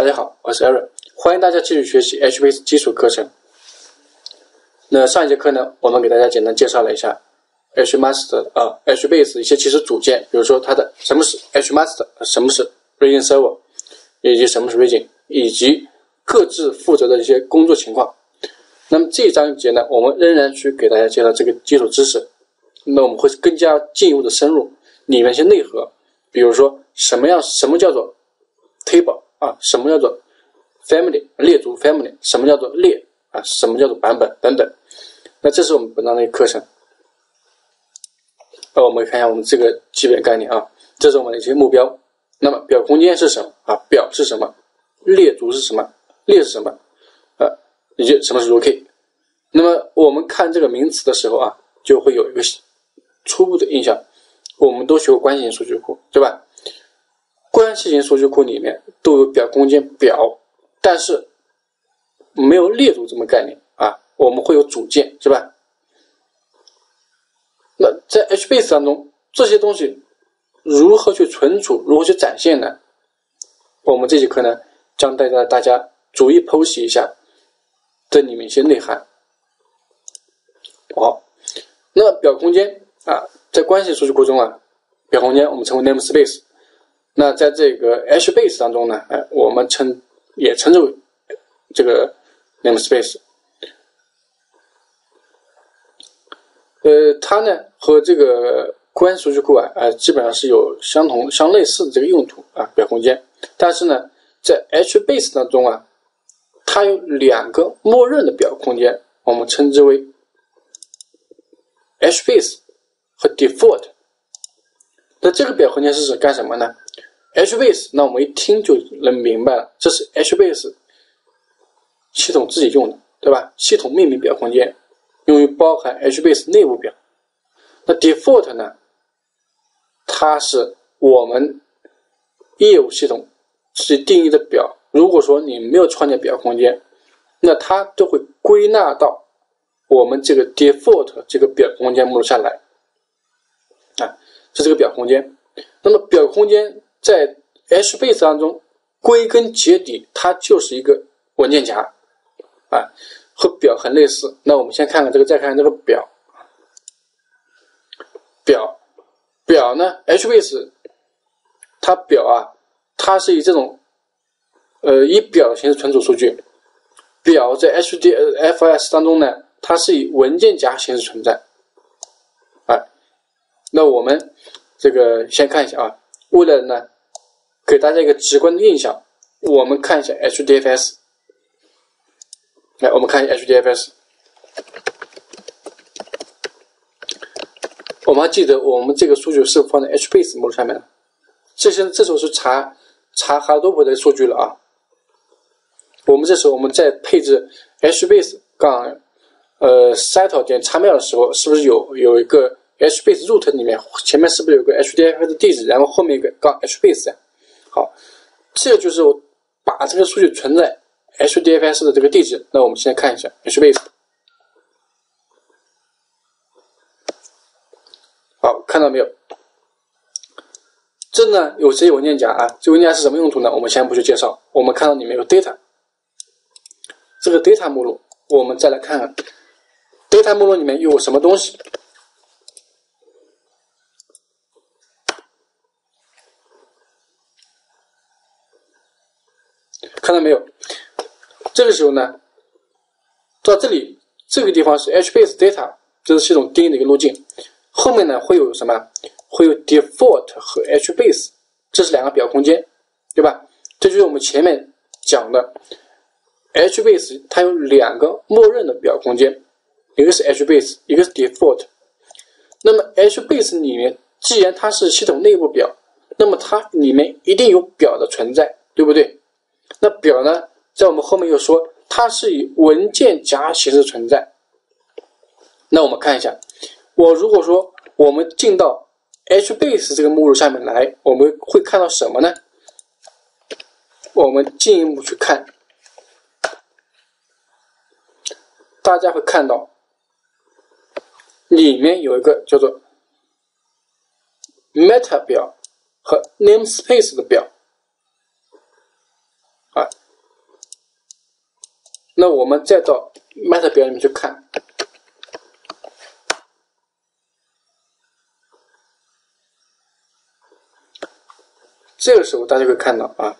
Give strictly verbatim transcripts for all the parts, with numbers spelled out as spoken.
大家好，我是 Aaron， 欢迎大家继续学习 H B A S E 基础课程。那上一节课呢，我们给大家简单介绍了一下 HMaster 啊 H B A S E 一些基础组件，比如说它的什么是 HMaster， 什么是 Region Server， 以及什么是 Region， 以及各自负责的一些工作情况。那么这一章节呢，我们仍然去给大家介绍这个基础知识。那我们会更加进一步的深入里面一些内核，比如说什么样什么叫做 table 啊，什么叫做 family 列族 family， 什么叫做列啊，什么叫做版本等等。那这是我们本章的一个课程。那我们看一下我们这个基本概念啊，这是我们的一些目标。那么表空间是什么啊？表是什么？列族是什么？列是什么？啊，以及什么是 rookie？ 那么我们看这个名词的时候啊，就会有一个初步的印象。我们都学过关系型数据库，对吧？关系型数据库里面都有表空间表，但是没有列族这么概念啊，我们会有组件，是吧？那在 H B A S E 当中，这些东西如何去存储，如何去展现呢？我们这节课呢，将带大家逐一剖析一下这里面一些内涵。好，那么表空间啊，在关系数据库中啊，表空间我们称为 namespace。那在这个 H B A S E 当中呢，哎，我们称也称之为这个 namespace。呃，它呢和这个关系数据库啊，呃，基本上是有相同相类似的这个用途啊，表空间。但是呢，在 H B A S E 当中啊，它有两个默认的表空间，我们称之为 H B A S E 和 default。那这个表空间是指干什么呢？H B A S E， 那我们一听就能明白了，这是 H B A S E 系统自己用的，对吧？系统命名表空间用于包含 H B A S E 内部表。那 default 呢，它是我们业务系统自己定义的表，如果说你没有创建表空间，那它都会归纳到我们这个 default 这个表空间目录下来啊，这是个表空间。那么表空间在 H B A S E 当中，归根结底它就是一个文件夹啊，和表很类似。那我们先看看这个，再看看这个表。表表呢 ，H B A S E 它表啊，它是以这种呃以表的形式存储数据。表在 H D F S 当中呢，它是以文件夹形式存在。啊，那我们这个先看一下啊，为了呢给大家一个直观的印象，我们看一下 H D F S。来，我们看一下 H D F S。我们还记得我们这个数据是放在 H B A S E 目录上面的。这些这时候是查查哈多普的数据了啊。我们这时候我们在配置 H B A S E 杠呃 settle 点 xml 的时候，是不是有有一个 H B A S E root 里面前面是不是有个 H D F S 的地址，然后后面一个杠 H B A S E 啊？好，这就是我把这个数据存在 H D F S 的这个地址。那我们先看一下 H B A S E。好，看到没有？这呢有这些文件夹啊，这文件夹是什么用途呢？我们先不去介绍。我们看到里面有 data， 这个 data 目录，我们再来看看 data 目录里面有什么东西。看到没有？这个时候呢，到这里这个地方是 H B A S E data， 这是系统定义的一个路径。后面呢会有什么？会有 default 和 H B A S E， 这是两个表空间，对吧？这就是我们前面讲的 H B A S E 它有两个默认的表空间，一个是 H B A S E， 一个是 default。那么 H B A S E 里面既然它是系统内部表，那么它里面一定有表的存在，对不对？那表呢，在我们后面又说它是以文件夹形式存在。那我们看一下，我如果说我们进到 H B A S E 这个目录上面来，我们会看到什么呢？我们进一步去看，大家会看到里面有一个叫做 meta 表和 namespace 的表啊， 那我们再到 Meta 表里面去看，这个时候大家会看到啊，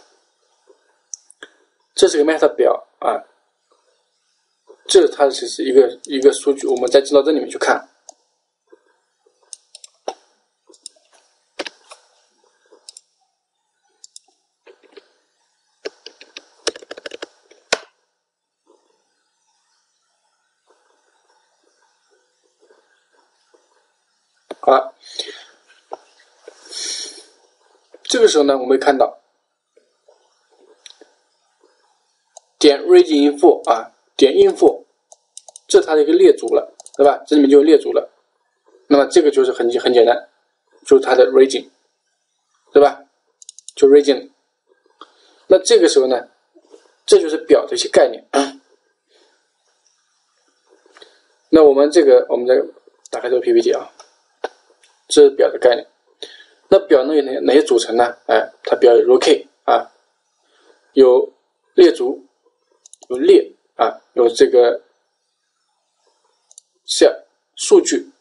这是个 Meta 表啊，这是它其实一个一个数据，我们再进到这里面去看。好了，这个时候呢，我们会看到点 region info 啊，点 info， 这是它的一个列组了，对吧？这里面就有列组了。那么这个就是很很简单，就是它的 region， 对吧？就 region。那这个时候呢，这就是表的一些概念。那我们这个，我们再打开这个 P P T 啊。这是表的概念。那表呢有哪哪些组成呢？哎，它表有 row K 啊，有列组，有列啊，有这个 cell 数据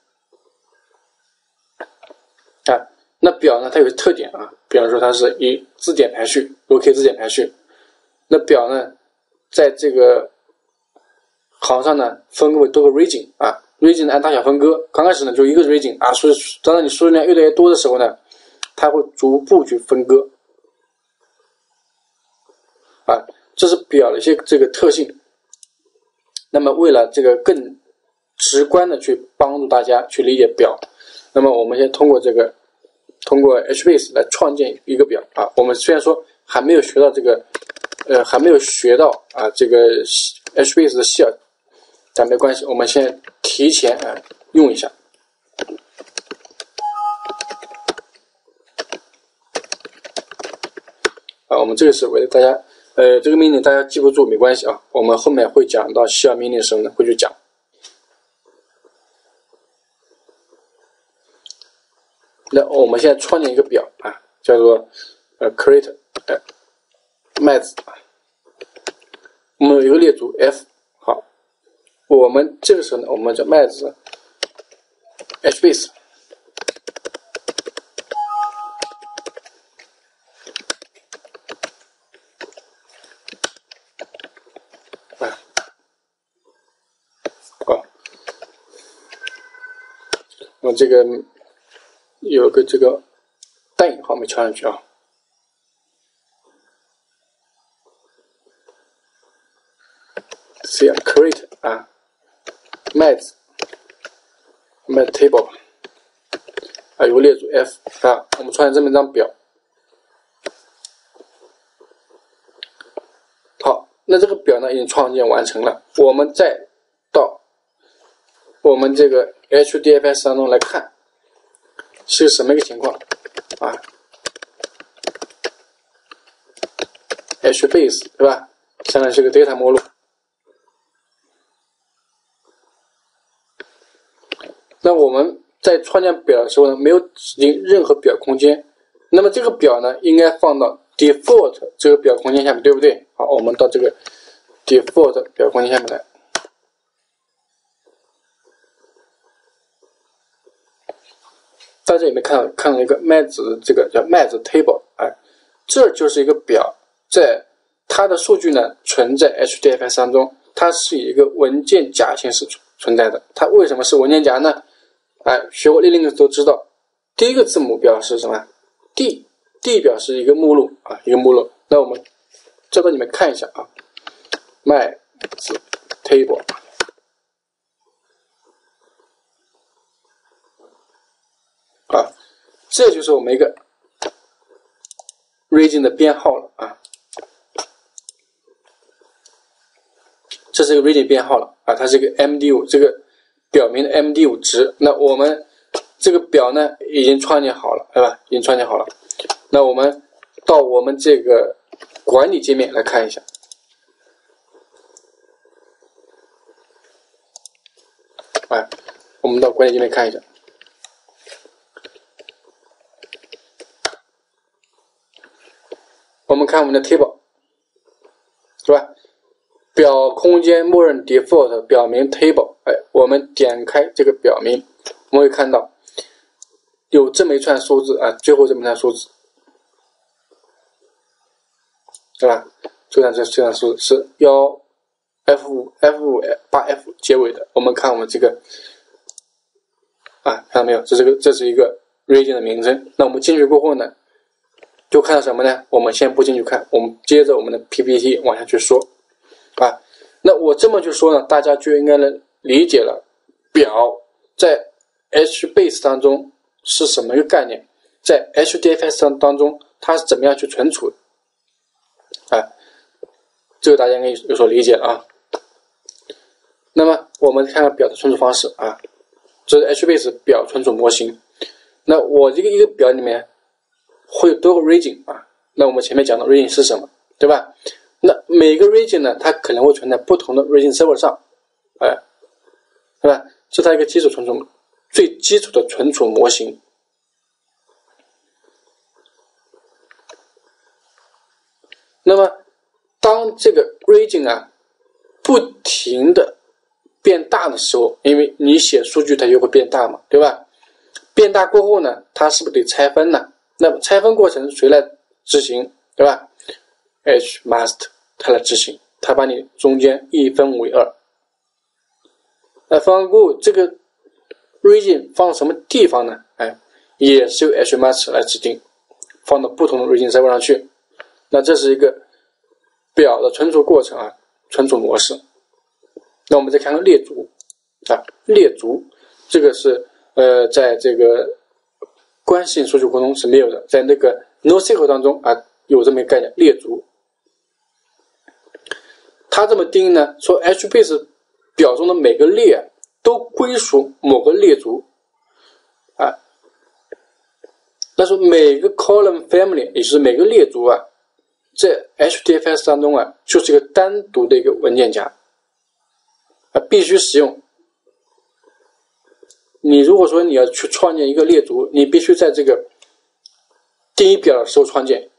啊。那表呢，它有个特点啊，比方说它是以字典排序 ，row K 字典排序。那表呢，在这个行上呢，分为多个 region 啊。region 按大小分割，刚开始呢就一个 region 啊，所以当然你数量越来越多的时候呢，它会逐步去分割，啊，这是表的一些这个特性。那么为了这个更直观的去帮助大家去理解表，那么我们先通过这个通过 H base 来创建一个表啊。我们虽然说还没有学到这个呃还没有学到啊这个 H base 的 shell， 但没关系，我们先提前啊、呃、用一下。啊，我们这个是为了大家，呃，这个命令大家记不住没关系啊，我们后面会讲到shell命令的时候呢，会去讲。那我们现在创建一个表啊，叫做呃 create 呃麦子，我们有一个列组 f， 好，我们这个时候呢，我们叫麦子 H base。我这个有个这个单引号没敲上去啊。C create 啊 ，Math Math table 啊，有个列组 F 啊，我们创建这么一张表。好，那这个表呢已经创建完成了，我们再到我们这个 H D F S 当中来看是什么一个情况啊 ？H base 对吧？相当于是个 data 目录。那我们在创建表的时候呢，没有指定任何表空间，那么这个表呢应该放到 default 这个表空间下面，对不对？好，我们到这个 default 表空间下面来。大家有没有看到看到一个麦子，这个叫麦子 table， 哎，这就是一个表，在它的数据呢存在 H D F S 当中，它是以一个文件夹形式存在的。它为什么是文件夹呢？哎，学过 Linux 都知道，第一个字母表示什么 ？D，D D 表示一个目录啊，一个目录。那我们这个你们看一下啊，麦子 table。啊，这就是我们一个 region 的编号了啊，这是一个 region 编号了啊，它是一个 M D 五 这个表明的 M D 五 值。那我们这个表呢已经创建好了，对吧？已经创建好了。那我们到我们这个管理界面来看一下。哎，我们到管理界面看一下。我们看我们的 table， 是吧表空间默认 default 表名 table， 哎，我们点开这个表名，我们会看到有这么一串数字啊，最后这么一串数字，对吧？这串这这串数字是幺 F 五 F 五 八 F 结尾的。我们看我们这个啊，看到没有？这是个这是一个 region 的名称。那我们进去过后呢，就看到什么呢？我们先不进去看，我们接着我们的 P P T 往下去说啊。那我这么去说呢，大家就应该能理解了表在 HBase 当中是什么一个概念，在 H D F S 当中它是怎么样去存储的啊？这个大家应该有所理解了啊。那么我们看看表的存储方式啊，这是 HBase 表存储模型。那我这个一个表里面会有多个 region 啊，那我们前面讲的 region 是什么，对吧？那每个 region 呢，它可能会存在不同的 region server 上，哎，对吧？是它一个基础存储，最基础的存储模型。那么，当这个 region 啊不停的变大的时候，因为你写数据它就会变大嘛，对吧？变大过后呢，它是不是得拆分呢？那么拆分过程谁来执行，对吧？ Hmaster 它来执行，它把你中间一分为二。那分完过后，这个 region 放什么地方呢？哎，也是由 Hmaster 来指定，放到不同的 region server 上去。那这是一个表的存储过程啊，存储模式。那我们再看看列族啊，列族这个是呃，在这个关系数据库中是没有的，在那个 NoSQL 当中啊有这么一个概念，列族。它这么定义呢，说 HBase 表中的每个列都归属某个列族啊。那说每个 column family， 也就是每个列族啊，在 H D F S 当中啊，就是一个单独的一个文件夹啊，必须使用。你如果说你要去创建一个列族，你必须在这个定义表的时候创建。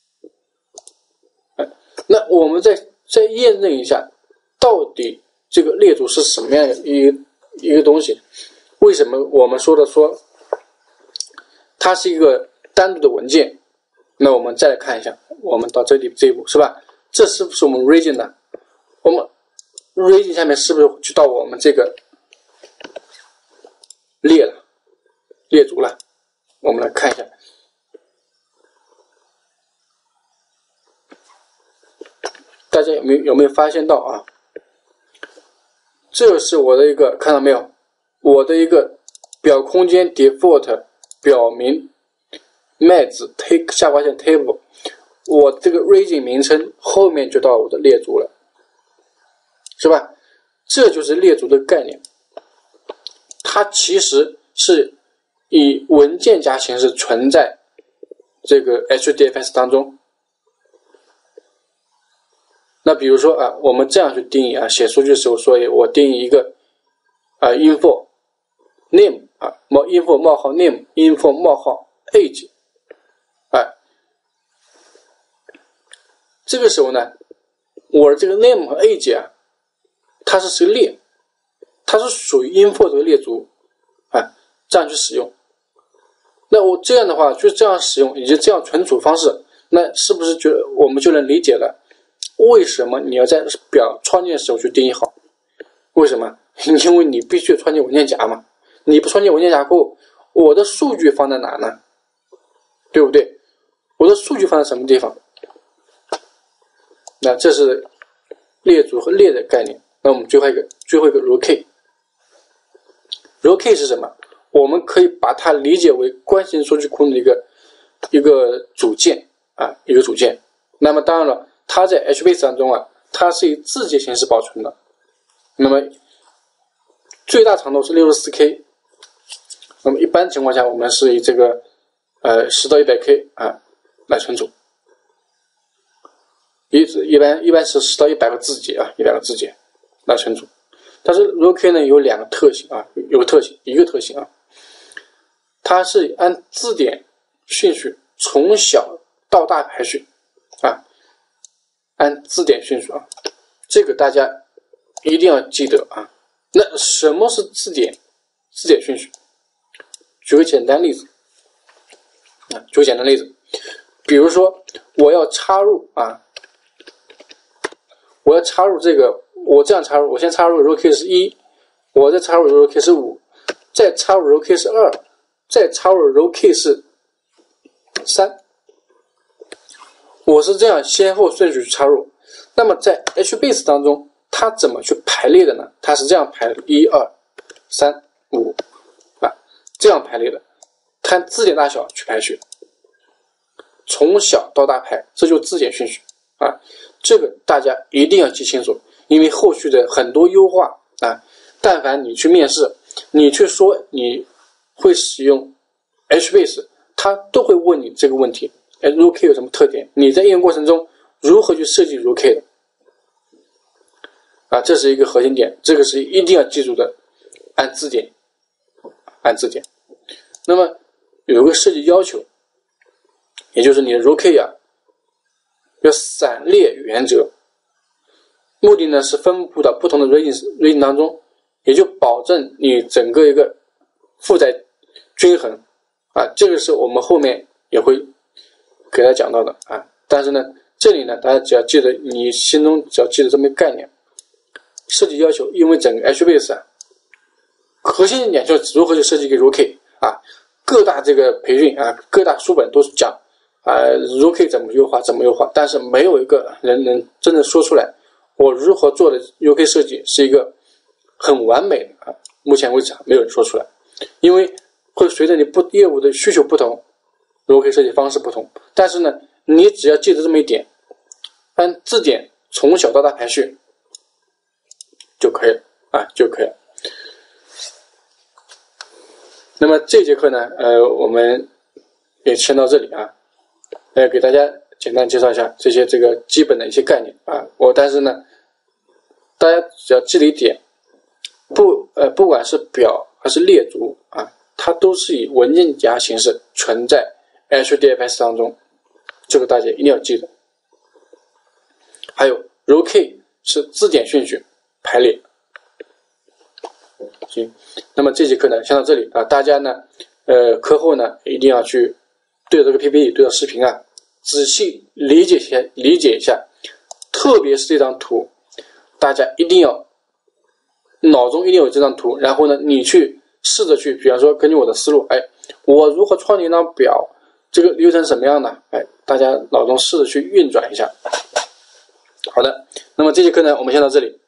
哎，那我们再再验证一下，到底这个列族是什么样的一个一个东西？为什么我们说的说它是一个单独的文件？那我们再来看一下，我们到这里这一步是吧？这是不是我们 region 呢？我们 region 下面是不是就到我们这个列了，列族了？我们来看一下，大家有没有有没有发现到啊？这是我的一个，看到没有？我的一个表空间 default 表名 math take 下划线 table， 我这个 region 名称后面就到我的列族了，是吧？这就是列族的概念，它其实是以文件夹形式存在这个 H D F S 当中。那比如说啊，我们这样去定义啊，写数据的时候，所以我定义一个啊 info name 啊冒 info 冒号 name info 冒号 age， 哎，这个时候呢，我的这个 name 和 age 啊，它是是个列，它是属于 info 这个列族啊，这样去使用。那我这样的话，就这样使用以及这样存储方式，那是不是就我们就能理解了？为什么你要在表创建的时候去定义好？为什么？因为你必须创建文件夹嘛。你不创建文件夹后，我的数据放在哪呢？对不对？我的数据放在什么地方？那这是列族和列的概念。那我们最后一个，最后一个 row-key。row-key 是什么？我们可以把它理解为关系数据库的一个一个组件啊，一个组件。那么当然了，它在 HBase 当中啊，它是以字节形式保存的。那么最大长度是 六十四K， 那么一般情况下我们是以这个呃十到一百 K 啊来存储。一一般一般是十到一百个字节啊，一百个字节来存储。但是 row-key 呢有两个特性啊，有个特性，一个特性啊，它是按字典顺序从小到大排序啊，按字典顺序啊， 这个大家一定要记得啊。那什么是字典？字典顺序？举个简单例子啊，举个简单例子，比如说我要插入啊，我要插入这个，我这样插入，我先插入 row case 一，我再插入 row case 五，再插入 row case 二，再插入 row case 三，我是这样先后顺序插入。那么在 H B A S E 当中，它怎么去排列的呢？它是这样排的：一、二、三、五啊，这样排列的。看字典大小去排序，从小到大排，这就是字典顺序啊。这个大家一定要记清楚，因为后续的很多优化啊，但凡你去面试，你去说你会使用 H B A S E， 他都会问你这个问题。哎 ，row K 有什么特点？你在应用过程中如何去设计 row K 的？啊，这是一个核心点，这个是一定要记住的。按字典，按字典。那么有个设计要求，也就是你的 row K 啊，要散列原则。目的呢是分布到不同的 region region 当中，也就保证你整个一个负载均衡啊。这个是我们后面也会给大家讲到的啊。但是呢，这里呢，大家只要记得，你心中只要记得这么一个概念。设计要求，因为整个 H B A S E 啊，核心一点就是如何去设计一个 row K 啊，各大这个培训啊，各大书本都是讲啊 row K 怎么优化，怎么优化，但是没有一个人能真正说出来，我如何做的 row K 设计是一个很完美的啊。目前为止没有人说出来，因为会随着你不业务的需求不同 ，row K 设计方式不同。但是呢，你只要记得这么一点，按字典从小到大排序。就可以了啊，就可以了。那么这节课呢，呃，我们也先到这里啊，呃，给大家简单介绍一下这些这个基本的一些概念啊。我但是呢，大家只要记得一点，不呃，不管是表还是列组啊，它都是以文件夹形式存在 H D F S 当中，这个大家一定要记得。还有 row K 是字典顺序。排列，行，那么这节课呢，先到这里啊。大家呢，呃，课后呢一定要去对着这个 P P T， 对着视频啊，仔细理解一下，理解一下。特别是这张图，大家一定要脑中一定有这张图，然后呢，你去试着去，比方说根据我的思路，哎，我如何创建一张表，这个流程什么样的？哎，大家脑中试着去运转一下。好的，那么这节课呢，我们先到这里。